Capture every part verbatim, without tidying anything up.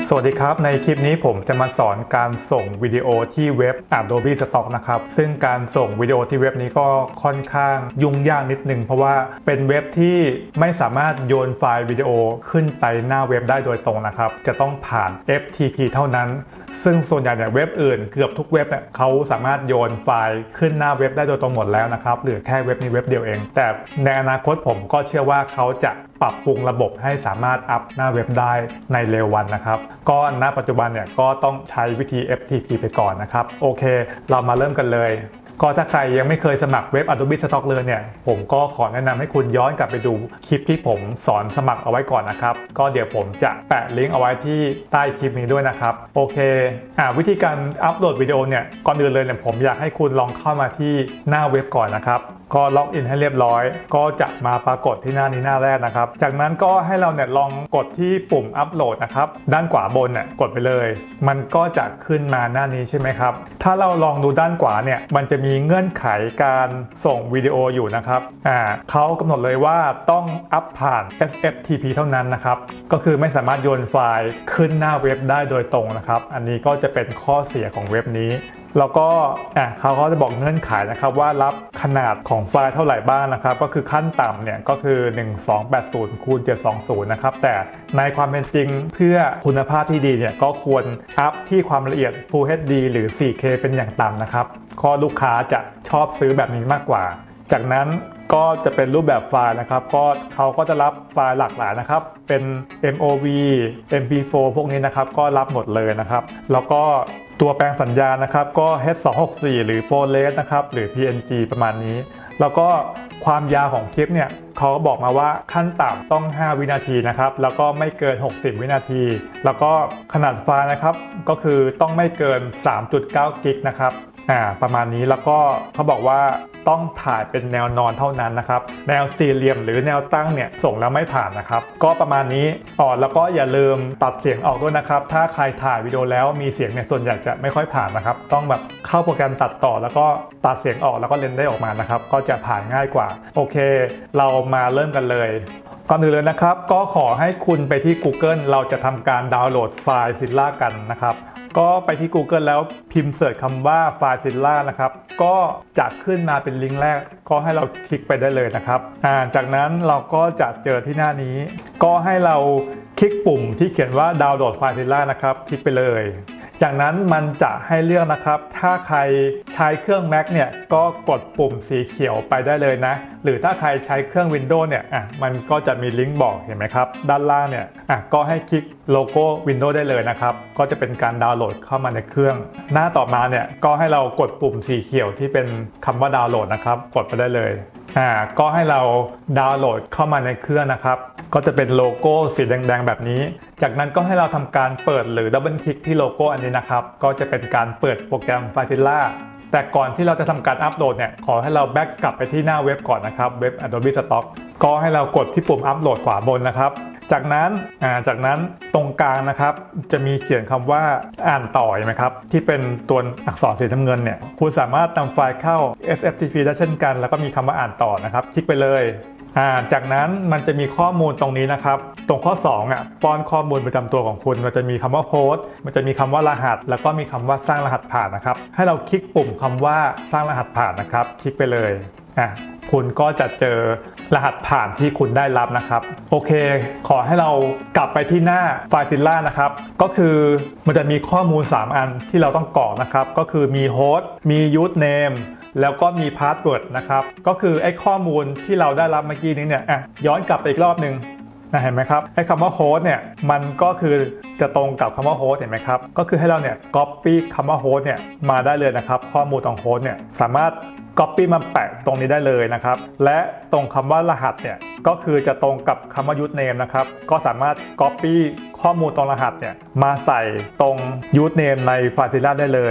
สวัสดีครับในคลิปนี้ผมจะมาสอนการส่งวิดีโอที่เว็บ Adobe Stock นะครับซึ่งการส่งวิดีโอที่เว็บนี้ก็ค่อนข้างยุ่งยากนิดนึงเพราะว่าเป็นเว็บที่ไม่สามารถโยนไฟล์วิดีโอขึ้นไปหน้าเว็บได้โดยตรงนะครับจะต้องผ่าน เอฟ ที พี เท่านั้นซึ่งส่วนใหญ่เนี่ยเว็บอื่นเกือบทุกเว็บเนี่ยเขาสามารถโยนไฟล์ขึ้นหน้าเว็บได้โดยตรงหมดแล้วนะครับหรือแค่เว็บนี้เว็บเดียวเองแต่ในอนาคตผมก็เชื่อว่าเขาจะปรับปรุงระบบให้สามารถอัพหน้าเว็บได้ในเร็ววันนะครับก็ณปัจจุบันเนี่ยก็ต้องใช้วิธี เอฟ ที พี ไปก่อนนะครับโอเคเรามาเริ่มกันเลยก็ถ้าใครยังไม่เคยสมัครเว็บ Adobe Stock เลยเนี่ยผมก็ขอแนะนำให้คุณย้อนกลับไปดูคลิปที่ผมสอนสมัครเอาไว้ก่อนนะครับก็เดี๋ยวผมจะแปะลิงก์เอาไว้ที่ใต้คลิปนี้ด้วยนะครับโอเคอ่าวิธีการอัปโหลดวิดีโอเนี่ยก่อนอื่นเลยเนี่ยผมอยากให้คุณลองเข้ามาที่หน้าเว็บก่อนนะครับก็ล็อกอินให้เรียบร้อยก็จะมาปรากฏที่หน้านี้หน้าแรกนะครับจากนั้นก็ให้เราเนี่ยลองกดที่ปุ่มอัปโหลดนะครับด้านขวาบนเนี่ยกดไปเลยมันก็จะขึ้นมาหน้านี้ใช่ไหมครับถ้าเราลองดูด้านขวาเนี่ยมันจะมีเงื่อนไขการส่งวิดีโออยู่นะครับอ่าเขากำหนดเลยว่าต้องอัพผ่าน เอส เอฟ ที พี เท่านั้นนะครับก็คือไม่สามารถโยนไฟล์ขึ้นหน้าเว็บได้โดยตรงนะครับอันนี้ก็จะเป็นข้อเสียของเว็บนี้แล้วก็อ่ะเขาก็จะบอกเงื่อนไขนะครับว่ารับขนาดของไฟล์เท่าไหร่บ้างนะครับก็คือขั้นต่ำเนี่ยก็คือหนึ่งพันสองร้อยแปดสิบคูณเจ็ดร้อยยี่สิบนะครับแต่ในความเป็นจริงเพื่อคุณภาพที่ดีเนี่ยก็ควรอัพที่ความละเอียด Full เอช ดี หรือ โฟร์เค เป็นอย่างต่ำนะครับข้อลูกค้าจะชอบซื้อแบบนี้มากกว่าจากนั้นก็จะเป็นรูปแบบไฟล์นะครับก็เขาก็จะรับไฟล์หลากหลายนะครับเป็น เอ็ม โอ วี เอ็ม พี โฟร์ พวกนี้นะครับก็รับหมดเลยนะครับแล้วก็ตัวแปลงสัญญาณนะครับก็ เอช สองร้อยหกสิบสี่ หรือ ProRes นะครับหรือ พี เอ็น จี ประมาณนี้แล้วก็ความยาวของคลิปเนี่ยเขาบอกมาว่าขั้นต่ำต้องห้าวินาทีนะครับแล้วก็ไม่เกินหกสิบวินาทีแล้วก็ขนาดไฟล์นะครับก็คือต้องไม่เกิน สามจุดเก้า กิกนะครับอ่าประมาณนี้แล้วก็เขาบอกว่าต้องถ่ายเป็นแนวนอนเท่านั้นนะครับแนวสี่เหลี่ยมหรือแนวตั้งเนี่ยส่งแล้วไม่ผ่านนะครับก็ประมาณนี้อ๋อแล้วก็อย่าลืมตัดเสียงออกด้วยนะครับถ้าใครถ่ายวิดีโอแล้วมีเสียงเนี่ยส่วนใหญ่จะไม่ค่อยผ่านนะครับต้องแบบเข้าโปรแกรมตัดต่อแล้วก็ตัดเสียงออกแล้วก็เรนได้ออกมานะครับก็จะผ่านง่ายกว่าโอเคเรามาเริ่มกันเลยก่อนอื่นเลยนะครับก็ขอให้คุณไปที่ Google เราจะทำการดาวน์โหลดไฟล์ Mozilla กันนะครับก็ไปที่ Google แล้วพิมพ์เสิร์ชคำว่าไฟล์ Mozilla นะครับก็จะขึ้นมาเป็นลิงก์แรกก็ให้เราคลิกไปได้เลยนะครับอ่าจากนั้นเราก็จะเจอที่หน้านี้ก็ให้เราคลิกปุ่มที่เขียนว่าดาวน์โหลดไฟล์ Mozilla นะครับคลิกไปเลยจากนั้นมันจะให้เลือกนะครับถ้าใครใช้เครื่อง Mac เนี่ยก็กดปุ่มสีเขียวไปได้เลยนะหรือถ้าใครใช้เครื่อง Windows เนี่ยอ่ะมันก็จะมีลิงก์บอกเห็นไหมครับด้านล่างเนี่ยอ่ะก็ให้คลิกโลโก้ Windows ได้เลยนะครับก็จะเป็นการดาวน์โหลดเข้ามาในเครื่องหน้าต่อมาเนี่ยก็ให้เรากดปุ่มสีเขียวที่เป็นคำว่าดาวน์โหลดนะครับกดไปได้เลยอ่าก็ให้เราดาวน์โหลดเข้ามาในเครื่องนะครับก็จะเป็นโลโก้สีแดงๆแบบนี้จากนั้นก็ให้เราทำการเปิดหรือดับเบิลคลิกที่โลโก้อันนี้นะครับก็จะเป็นการเปิดโปรแกรม Mozilla แต่ก่อนที่เราจะทำการอัปโหลดเนี่ยขอให้เราแบ็กกลับไปที่หน้าเว็บก่อนนะครับเว็บ Adobe Stock ก็ให้เรากดที่ปุ่มอัปโหลดขวาบนนะครับจากนั้นอ่าจากนั้นตรงกลางนะครับจะมีเขียนคำว่าอ่านต่อใช่ไหมครับที่เป็นตัวอักษรสีน้ำเงินเนี่ยคุณสามารถนำไฟล์เข้า เอส เอฟ ที พี ได้เช่นกันแล้วก็มีคำว่าอ่านต่อนะครับคลิกไปเลยอ่าจากนั้นมันจะมีข้อมูลตรงนี้นะครับตรงข้อสองอ่ะป้อนข้อมูลประจำตัวของคุณมันจะมีคำว่าโฮสต์มันจะมีคำว่ารหัสแล้วก็มีคำว่าสร้างรหัสผ่านนะครับให้เราคลิกปุ่มคำว่าสร้างรหัสผ่านนะครับคลิกไปเลยอ่ะคุณก็จะเจอรหัสผ่านที่คุณได้รับนะครับโอเคขอให้เรากลับไปที่หน้าไฟล์ Mozilla นะครับก็คือมันจะมีข้อมูลสามอันที่เราต้องกรอกนะครับก็คือมีโฮสต์มียูสเนมแล้วก็มีพาสเวิร์ดนะครับก็คือไอ้ข้อมูลที่เราได้รับเมื่อกี้นี้เนี่ยอ่ะย้อนกลับไปอีกรอบนึงนะเห็นไหมครับไอ้คำว่าโฮสต์เนี่ยมันก็คือจะตรงกับคำว่าโฮสต์เห็นไหมครับก็คือให้เราเนี่ย copy คำว่าโฮสต์เนี่ยมาได้เลยนะครับข้อมูลตรงโฮสต์เนี่ยสามารถCopy มาแปะตรงนี้ได้เลยนะครับและตรงคำว่ารหัสเนี่ยก็คือจะตรงกับคำว่า username นะครับก็สามารถ Copy ข้อมูลตรงรหัสเนี่ยมาใส่ตรง username ใน Mozilla ได้เลย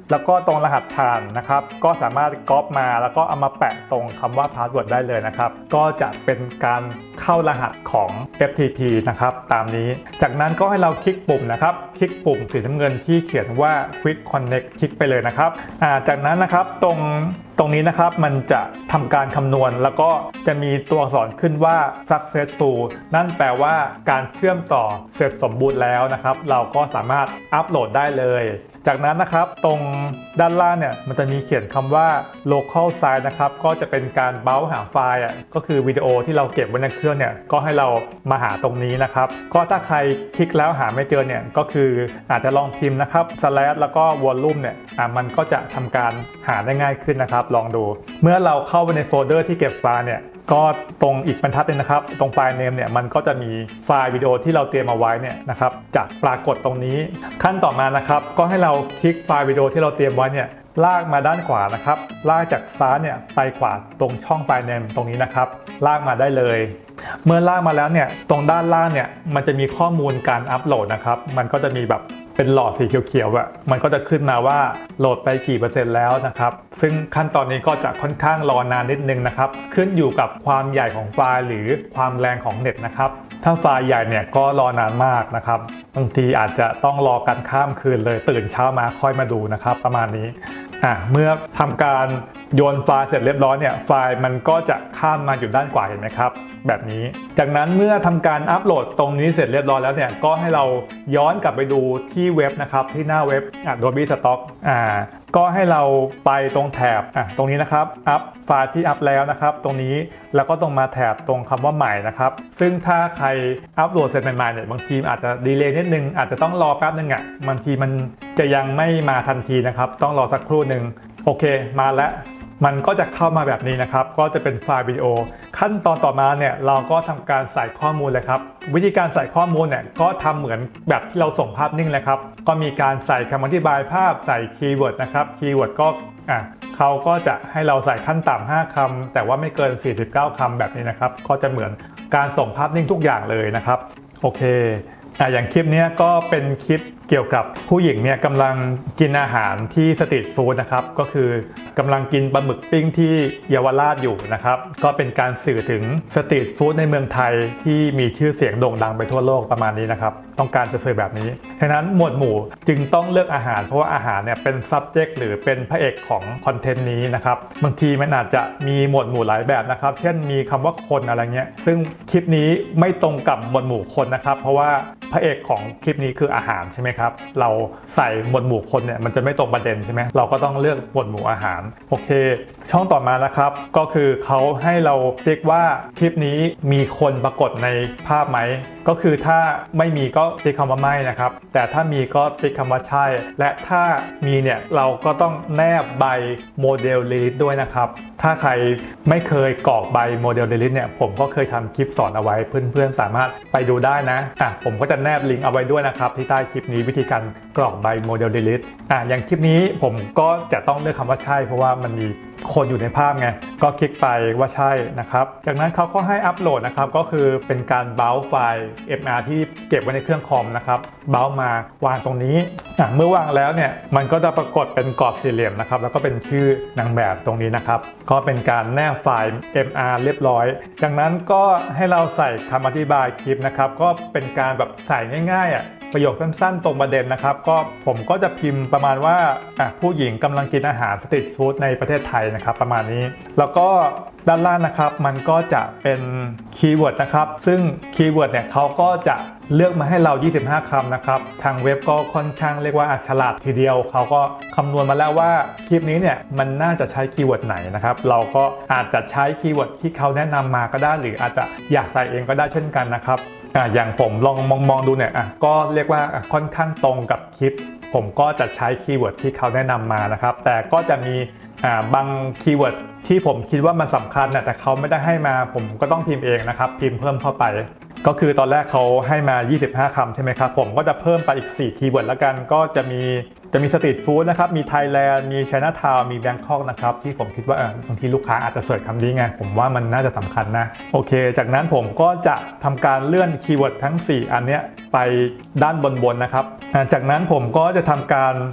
แล้วก็ตรงรหัสผ่านนะครับก็สามารถก๊อปมาแล้วก็เอามาแปะตรงคำว่า password ได้เลยนะครับก็จะเป็นการเข้ารหัสของ เอฟ ที พี นะครับตามนี้จากนั้นก็ให้เราคลิกปุ่มนะครับคลิกปุ่มสีน้ำเงินที่เขียนว่า Quick Connect คลิกไปเลยนะครับจากนั้นนะครับตรงตรงนี้นะครับมันจะทำการคำนวณแล้วก็จะมีตัวอักษรขึ้นว่า successful นั่นแปลว่าการเชื่อมต่อเสร็จสมบูรณ์แล้วนะครับเราก็สามารถอัปโหลดได้เลยจากนั้นนะครับตรงด้านล่างเนี่ยมันจะมีเขียนคำว่า local site นะครับก็จะเป็นการเบ้าหาไฟล์อ่ะก็คือวิดีโอที่เราเก็บไว้ในเครื่องเนี่ยก็ให้เรามาหาตรงนี้นะครับก็ถ้าใครคลิกแล้วหาไม่เจอเนี่ยก็คืออาจจะลองพิมพ์นะครับ slash แล้วก็ volume เนี่ยอ่ะมันก็จะทำการหาได้ง่ายขึ้นนะครับลองดูเมื่อเราเข้าไปในโฟลเดอร์ที่เก็บไฟล์เนี่ยก็ตรงอีกบรรทัดนึงนะครับตรงไฟล์ name เนี่ยมันก็จะมีไฟล์วิดีโอที่เราเตรียมเอาไว้เนี่ยนะครับจะปรากฏตรงนี้ขั้นต่อมานะครับก็ให้เราคลิกไฟล์วิดีโอที่เราเตรียมไว้เนี่ยลากมาด้านขวานะครับลากจากซ้ายเนี่ยไปขวาตรงช่องไฟล์ name ตรงนี้นะครับลากมาได้เลยเมื่อลากมาแล้วเนี่ยตรงด้านล่างเนี่ยมันจะมีข้อมูลการอัปโหลดนะครับมันก็จะมีแบบเป็นหลอดสีเขียวๆอะมันก็จะขึ้นมาว่าโหลดไปกี่เปอร์เซ็นต์แล้วนะครับซึ่งขั้นตอนนี้ก็จะค่อนข้างรอนานนิดนึงนะครับขึ้นอยู่กับความใหญ่ของไฟล์หรือความแรงของเน็ตนะครับถ้าไฟล์ใหญ่เนี่ยก็รอนานมากนะครับบางทีอาจจะต้องรอกันข้ามคืนเลยตื่นเช้ามาค่อยมาดูนะครับประมาณนี้อ่ะเมื่อทำการโยนไฟล์เสร็จเรียบร้อยเนี่ยไฟล์มันก็จะข้ามมาอยู่ด้านขวาเห็นไหมครับแบบนี้จากนั้นเมื่อทำการอัปโหลดตรงนี้เสร็จเรียบร้อยแล้วเนี่ยก็ให้เราย้อนกลับไปดูที่เว็บนะครับที่หน้าเว็บ Adobe Stock อ่าก็ให้เราไปตรงแถบอ่ะตรงนี้นะครับอัพไฟล์ที่อัพแล้วนะครับตรงนี้แล้วก็ตรงมาแถบตรงคำว่าใหม่นะครับซึ่งถ้าใครอัปโหลดเสร็จใหม่ๆเนี่ยบางทีอาจจะดีเลย์นิดนึงอาจจะต้องรอแป๊บนึงอ่ะบางทีมันจะยังไม่มาทันทีนะครับต้องรอสักครู่หนึ่งโอเคมาแล้วมันก็จะเข้ามาแบบนี้นะครับก็จะเป็นไฟล์วิดีโอขั้นตอนต่อมาเนี่ยเราก็ทำการใส่ข้อมูลเลยครับวิธีการใส่ข้อมูลเนี่ยก็ทำเหมือนแบบที่เราส่งภาพนิ่งเลยครับก็มีการใส่คำอธิบายภาพใส่คีย์เวิร์ดนะครับคีย์เวิร์ดก็อ่ะเขาก็จะให้เราใส่ขั้นต่ำห้าคำแต่ว่าไม่เกินสี่สิบเก้าคำแบบนี้นะครับก็จะเหมือนการส่งภาพนิ่งทุกอย่างเลยนะครับโอเคอ่ะอย่างคลิปนี้ก็เป็นคลิปเกี่ยวกับผู้หญิงเนี่ยกำลังกินอาหารที่สตรีทฟู้ดนะครับก็คือกำลังกินปลาหมึกปิ้งที่เยาวราชอยู่นะครับก็เป็นการสื่อถึงสตรีทฟู้ดในเมืองไทยที่มีชื่อเสียงโด่งดังไปทั่วโลกประมาณนี้นะครับต้องการจะสื่อแบบนี้ฉะนั้นหมวดหมู่จึงต้องเลือกอาหารเพราะว่าอาหารเนี่ยเป็น subject หรือเป็นพระเอกของคอนเทนต์นี้นะครับบางทีมันอาจจะมีหมวดหมู่หลายแบบนะครับเช่นมีคำว่าคนอะไรเงี้ยซึ่งคลิปนี้ไม่ตรงกับหมวดหมู่คนนะครับเพราะว่าพระเอกของคลิปนี้คืออาหารใช่ไหมครับเราใส่หมวดหมู่คนเนี่ยมันจะไม่ตรงประเด็นใช่ไหมเราก็ต้องเลือกหมวดหมู่อาหารโอเคช่องต่อมานะครับก็คือเขาให้เราติ๊กว่าคลิปนี้มีคนปรากฏในภาพไหมก็คือถ้าไม่มีก็ติ๊กคำว่าไม่นะครับแต่ถ้ามีก็ติ๊กคำว่าใช่และถ้ามีเนี่ยเราก็ต้องแนบใบโมเดลลิสด้วยนะครับถ้าใครไม่เคยกรอกใบโมเดลลิสเนี่ยผมก็เคยทำคลิปสอนเอาไว้เพื่อนๆสามารถไปดูได้นะอ่ะผมก็จะแนบลิงก์เอาไว้ด้วยนะครับที่ใต้คลิปนี้วิธีการกรอกใบโมเดลลิสอ่ะอย่างคลิปนี้ผมก็จะต้องเลือกคำว่าใช่เพราะว่ามันมีคนอยู่ในภาพไงก็คลิกไปว่าใช่นะครับจากนั้นเขาก็ให้อัปโหลดนะครับก็คือเป็นการเบราว์ไฟล์ เอ็ม อาร์ ที่เก็บไว้ในเครื่องคอมนะครับเบราว์มาวางตรงนี้เมื่อวางแล้วเนี่ยมันก็จะปรากฏเป็นกรอบสี่เหลี่ยมนะครับแล้วก็เป็นชื่อนางแบบตรงนี้นะครับก็เป็นการแนบไฟล์ เอ็ม อาร์ เรียบร้อยจากนั้นก็ให้เราใส่คำอธิบายคลิปนะครับก็เป็นการแบบใส่ง่ายๆอ่ะประโยคสั้นๆตรงประเด็นนะครับก็ผมก็จะพิมพ์ประมาณว่าผู้หญิงกำลังกินอาหารสตรีทฟู้ดในประเทศไทยนะครับประมาณนี้แล้วก็ด้านล่างนะครับมันก็จะเป็นคีย์เวิร์ดนะครับซึ่งคีย์เวิร์ดเนี่ยเขาก็จะเลือกมาให้เรายี่สิบห้าคำนะครับทางเว็บก็ค่อนข้างเรียกว่าฉลาดทีเดียวเขาก็คำนวณมาแล้วว่าคลิปนี้เนี่ยมันน่าจะใช้คีย์เวิร์ดไหนนะครับเราก็อาจจะใช้คีย์เวิร์ดที่เขาแนะนำมาก็ได้หรืออาจจะอยากใส่เองก็ได้เช่นกันนะครับอ่าอย่างผมลองมองมองดูเนี่ยอ่ะก็เรียกว่าค่อนข้างตรงกับคลิปผมก็จะใช้คีย์เวิร์ดที่เขาแนะนำมานะครับแต่ก็จะมีอ่าบางคีย์เวิร์ดที่ผมคิดว่ามันสำคัญนะแต่เขาไม่ได้ให้มาผมก็ต้องพิมพ์เองนะครับพิมพ์เพิ่มเข้าไปก็คือตอนแรกเขาให้มายี่สิบห้าคำใช่ไหมครับผมก็จะเพิ่มไปอีกสี่คีย์เวิร์ดแล้วกันก็จะมีจะมีสตรีทฟู้ดนะครับมีไทยแลนด์มีไชน่าทาวน์มีแบงคอกนะครับที่ผมคิดว่าเออบางทีลูกค้าอาจจะเสิร์ชคำนี้ไงผมว่ามันน่าจะสำคัญนะโอเคจากนั้นผมก็จะทำการเลื่อนคีย์เวิร์ดทั้งสี่อันเนี้ยไปด้านบนๆนะครับจากนั้นผมก็จะทำการ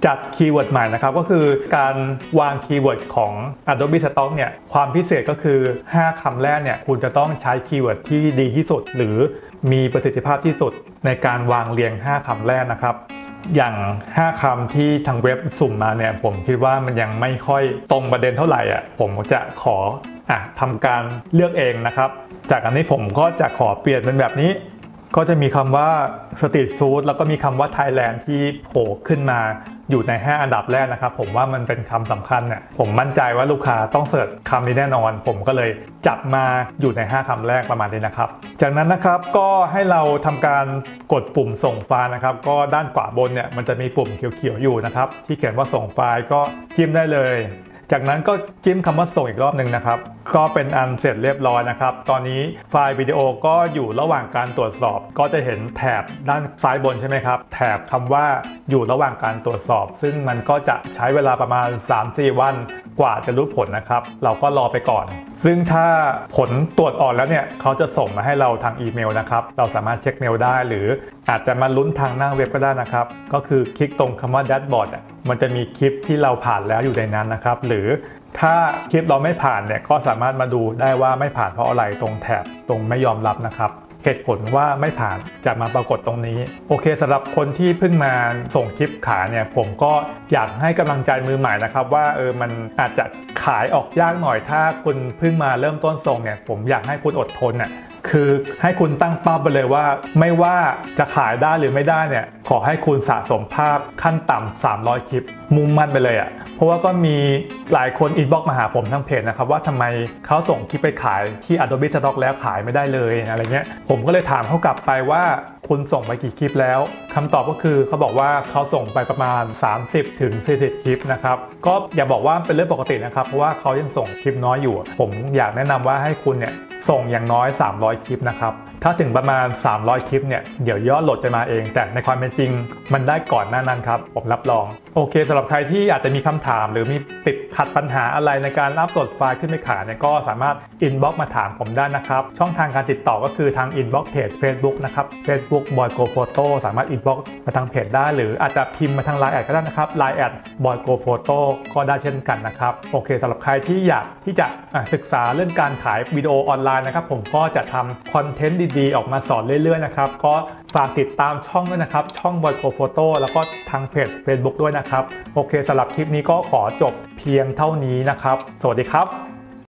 จัดคีย์เวิร์ดใหม่นะครับก็คือการวางคีย์เวิร์ดของ Adobe Stock เนี่ยความพิเศษก็คือห้าคำแรกเนี่ยคุณจะต้องใช้คีย์เวิร์ดที่ดีที่สุดหรือมีประสิทธิภาพที่สุดในการวางเรียงห้าคำแรกนะครับอย่างห้าคำที่ทางเว็บสุ่มมาเนี่ยผมคิดว่ามันยังไม่ค่อยตรงประเด็นเท่าไหร่อ่ะผมจะขออ่ะทำการเลือกเองนะครับจากอันนี้ผมก็จะขอเปลี่ยนเป็นแบบนี้ก็จะมีคำว่าสตรีทฟู้ดแล้วก็มีคำว่าไทยแลนด์ที่โผล่ขึ้นมาอยู่ในห้าอันดับแรกนะครับผมว่ามันเป็นคำสำคัญเนี่ยผมมั่นใจว่าลูกค้าต้องเสิร์ชคำนี้แน่นอนผมก็เลยจับมาอยู่ในห้าคำแรกประมาณนี้นะครับจากนั้นนะครับก็ให้เราทำการกดปุ่มส่งไฟล์นะครับก็ด้านขวาบนเนี่ยมันจะมีปุ่มเขียวๆอยู่นะครับที่เขียนว่าส่งไฟล์ก็จิ้มได้เลยจากนั้นก็จิ้มคำว่าส่งอีกรอบหนึ่งนะครับก็เป็นอันเสร็จเรียบร้อยนะครับตอนนี้ไฟล์วิดีโอก็อยู่ระหว่างการตรวจสอบก็จะเห็นแถบด้านซ้ายบนใช่ไหมครับแถบคำว่าอยู่ระหว่างการตรวจสอบซึ่งมันก็จะใช้เวลาประมาณ สามถึงสี่ วันกว่าจะรู้ผลนะครับเราก็รอไปก่อนซึ่งถ้าผลตรวจออกแล้วเนี่ยเขาจะส่งมาให้เราทางอีเมลนะครับเราสามารถเช็คเมลได้หรืออาจจะมาลุ้นทางหน้าเว็บก็ได้นะครับก็คือคลิกตรงคำว่าแดชบอร์ดมันจะมีคลิปที่เราผ่านแล้วอยู่ในนั้นนะครับหรือถ้าคลิปเราไม่ผ่านเนี่ยก็สามารถมาดูได้ว่าไม่ผ่านเพราะอะไรตรงแถบตรงไม่ยอมรับนะครับเหตุผลว่าไม่ผ่านจะมาปรากฏตรงนี้โอเคสำหรับคนที่เพิ่งมาส่งคลิปขายเนี่ยผมก็อยากให้กำลังใจมือใหม่นะครับว่าเออมันอาจจะขายออกยากหน่อยถ้าคุณเพิ่งมาเริ่มต้นส่งเนี่ยผมอยากให้คุณอดทนน่ะคือให้คุณตั้งเป้าไปเลยว่าไม่ว่าจะขายได้หรือไม่ได้เนี่ยขอให้คุณสะสมภาพขั้นต่ำสามร้อยคลิปมุ่งมั่นไปเลยอ่ะเพราะว่าก็มีหลายคนอินบ็อกซ์มาหาผมทางเพจนะครับว่าทำไมเขาส่งคลิปไปขายที่ Adobe Stock แล้วขายไม่ได้เลยอะไรเงี้ยผมก็เลยถามเขากลับไปว่าคุณส่งไปกี่คลิปแล้วคำตอบก็คือเขาบอกว่าเขาส่งไปประมาณ สามสิบถึงสี่สิบ คลิปนะครับก็อย่าบอกว่าเป็นเรื่องปกตินะครับเพราะว่าเขายังส่งคลิปน้อยอยู่ผมอยากแนะนำว่าให้คุณเนี่ยส่งอย่างน้อยสามร้อยคลิปนะครับถ้าถึงประมาณสามร้อยคลิปเนี่ยเดี๋ยวยอดโหลดจะมาเองแต่ในความเป็นจริงมันได้ก่อนหน้านั้นครับผมรับรองโอเคสำหรับใครที่อาจจะมีคำถามหรือมีติดขัดปัญหาอะไรในการอัปโหลดไฟล์ขึ้นไปขายเนี่ยก็สามารถอินบ็อกซ์มาถามผมได้นะครับช่องทางการติดต่อก็คือทางอินบ็อกซ์เพจ Facebook นะครับ Facebook boygoPhoto สามารถอินบ็อกซ์มาทางเพจได้หรืออาจจะพิมพ์มาทาง ไลน์ แอดก็ได้นะครับ ไลน์ แอด boygoPhoto ก็ได้เช่นกันนะครับโอเคสำหรับใครที่อยากที่จะศึกษาเรื่องการขายวิดีโอออนไลน์นะครับผมก็จะทำคอนเทนต์ดีๆออกมาสอนเรื่อยๆนะครับก็ฝากติดตามช่องด้วยนะครับช่อง boygoPhoto แล้วก็ทางเพจ Facebook ด้วยนะครับโอเคสำหรับคลิปนี้ก็ขอจบเพียงเท่านี้นะครับสวัสดีครับ